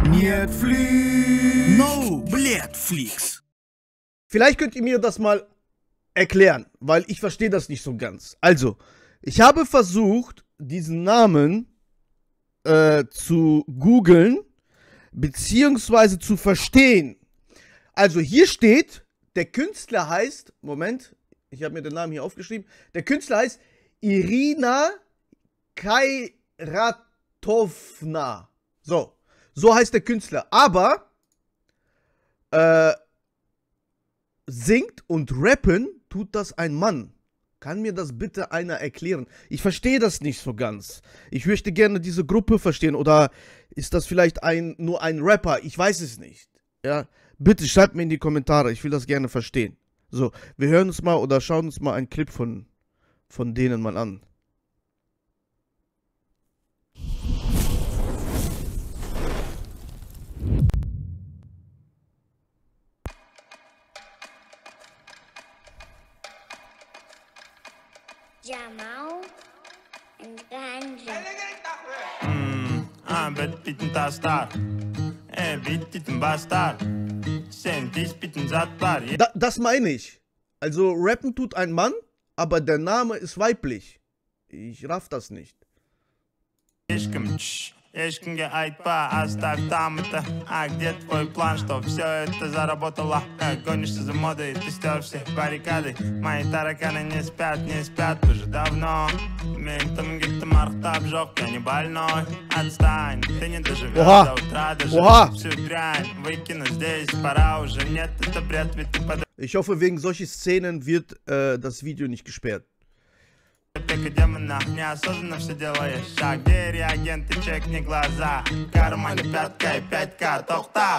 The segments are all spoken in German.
Netflix. No, Netflix. Vielleicht könnt ihr mir das mal erklären, weil ich verstehe das nicht so ganz. Also, ich habe versucht, diesen Namen zu googeln, beziehungsweise zu verstehen. Also, hier steht, der Künstler heißt, Moment, ich habe mir den Namen hier aufgeschrieben, der Künstler heißt Irina Kairatovna. So heißt der Künstler. Aber singt und rappen tut das ein Mann. Kann mir das bitte einer erklären? Ich verstehe das nicht so ganz. Ich möchte gerne diese Gruppe verstehen. Oder ist das vielleicht nur ein Rapper? Ich weiß es nicht. Ja, bitte schreibt mir in die Kommentare. Ich will das gerne verstehen. So, wir hören uns mal oder schauen uns mal einen Clip von denen mal an. Jamal and Ganja. Bitte Tastar. Bitte Bastard. Das meine ich. Also rappen tut ein Mann, aber der Name ist weiblich. Ich raff das nicht. Эшкинге айтпа, оставь там это. А где твой план, что все это заработало? Гонишься за модой, ты стер все баррикады. Мои тараканы не спят уже давно. Ментом где-то мартап жёг, я не больной. Отстань, ты не доживешь до утра, даже всю дрянь выкину здесь, пора уже, нет, это бред, ведь ты под... Ich hoffe, wegen solchen Szenen wird das Video nicht gesperrt. Неосознанно все делаешь шаг. Где реагенты, чекни глаза. В кармане пятка и 5К, тохта.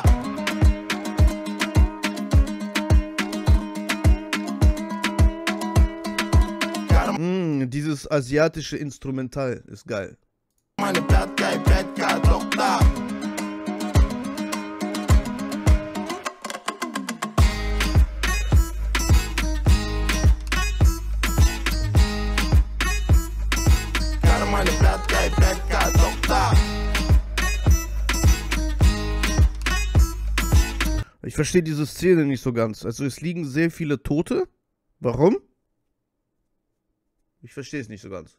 Dieses asiatische Instrumental ist geil. Meine пятка и 5К, тохта. Ich verstehe diese Szene nicht so ganz. Also es liegen sehr viele Tote. Warum? Ich verstehe es nicht so ganz.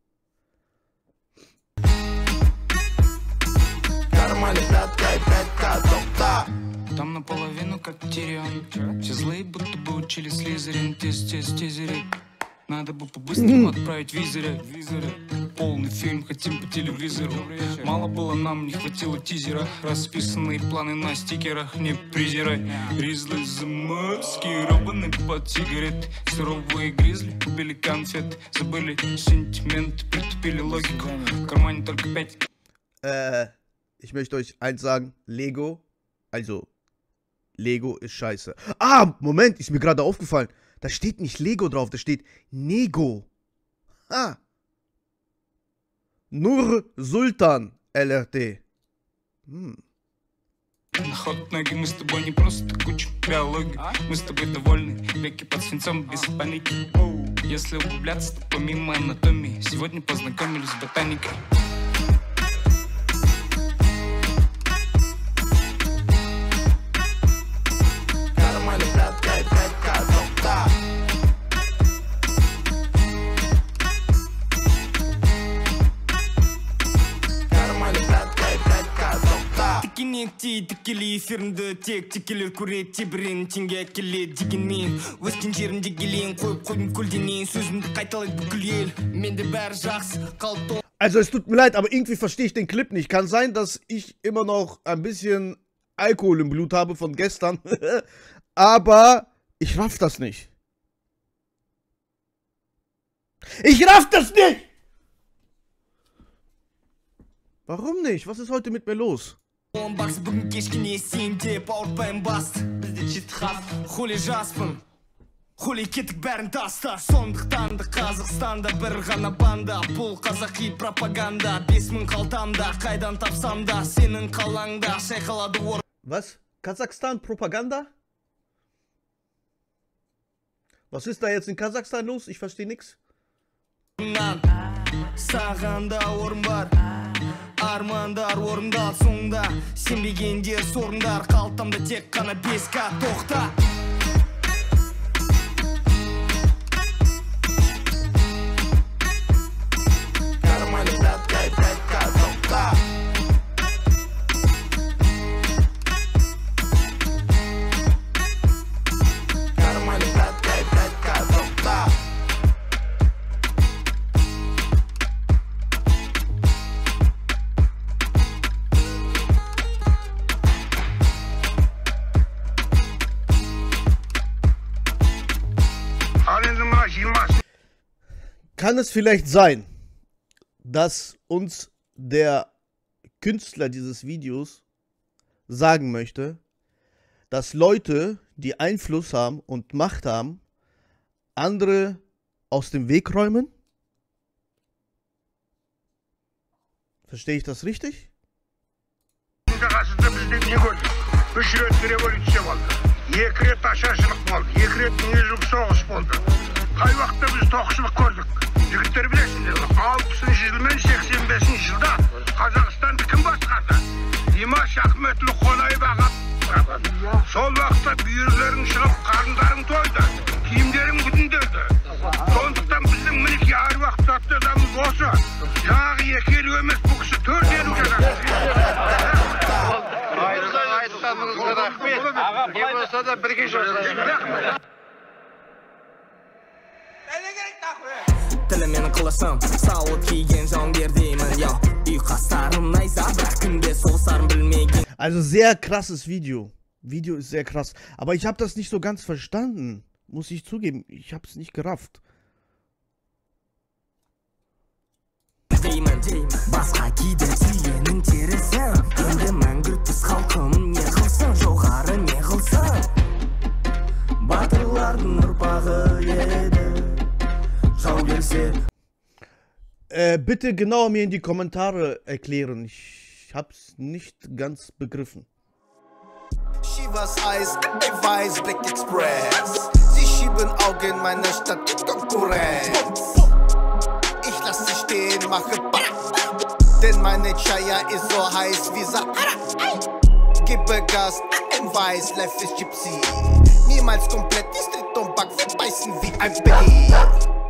Там наполовину как Тирион. Все злые будто бы учили Слизерин. Тизерить. Надо бы по-быстрому отправить визоры. Полный фильм хотим по телевизору. Мало было нам, не хватило тизера. Расписанные планы на стикерах, не презирай. Ризли заморские, робаны под сигарет. Суровые гризли, убили конфет. Забыли сентимент, притупили логику. В кармане только 5. Ich möchte euch eins sagen. Lego ist scheiße. Ah, Moment, ist mir gerade aufgefallen. Da steht nicht Lego drauf, da steht Nego. Ha. Nur Sultan LRT. Ход ноги, мы с тобой не просто куча биологии. Мы с тобой довольны, веки под свинцом без паники. Если углубляться, то помимо анатомии сегодня познакомились с ботаникой. Тікелі эфирімді тек текелер көрет тебірен теңге келет дегенмен өскен жерімде келейін қойып қойдым көлденең сөзімді қайталайды бүкіл ел менде бәрі жақсы қалыпты. Also es tut mir leid, aber irgendwie verstehe ich den Clip nicht. Kann sein, dass ich immer noch ein bisschen Alkohol im Blut habe von gestern. Aber ich raff das nicht. Ich raff das nicht! Warum nicht? Was ist heute mit mir los? Бакс бүгін кешкіне сен деп ауыртпайым басты бізде жеті хат хули жаспын хули кеттік бәрін таста сондықтан да Қазақстанда бір ғана банда бұл қазақи пропаганда 5000 қалтамда қайдан тапсам да сенің қалаңда шайқалады ор. Was? Kasachstan Propaganda? Was ist da jetzt in Kasachstan los? Ich verstehe nichts. Саған да орын бар армандар орындалды соңында. Сенбегендер сорыңдар, қалтамда тек қана 5К тоқта. Kann es vielleicht sein, dass uns der Künstler dieses Videos sagen möchte, dass Leute, die Einfluss haben und Macht haben, andere aus dem Weg räumen? Verstehe ich das richtig? Жігіттер білесіңдер, 60-шы жыл мен 85-ші жылда Қазақстанды кім басқарды? Димаш Ахметұлы Қонаев аға. Сол уақытта бүйірлерің шығып, қарындарың тойды, киімдерің бүтінделді. Сондықтан біздің мінеки әруақ затты адамыз осы. Жаңағы екі елу емес, бұл кісі 4 елу жасады. Айтқаныңызға рахмет. Не болса да бірге жасайық. Тілімен қылышым, сауыт киген жауынгер деймін, яу. Үй қастарым найза, бір күнде соғысарын білмеген. Also sehr krasses Video. Video ist sehr krass. Aber ich habe das nicht so ganz verstanden. Muss ich zugeben, ich habe es nicht gerafft. Басқа кейде тиенің тересің, енді мәңгілтпіз халқым не қылсын, жоғары не қылсын. Батырлардың ұрпағы еді. Bitte genauer mir in die Kommentare erklären. Ich hab's nicht ganz begriffen. Shivas Eis, Weiß, Black Express. Sie schieben Augen meiner Stadt Konkurrenz. Ich lass sie stehen, mache Bach. Denn meine Chaya ist so heiß wie Sahara. Gebe Gas, Weiß, life ist Gypsy. Niemals komplett, die Street und Back verbeißen wie ein Baby.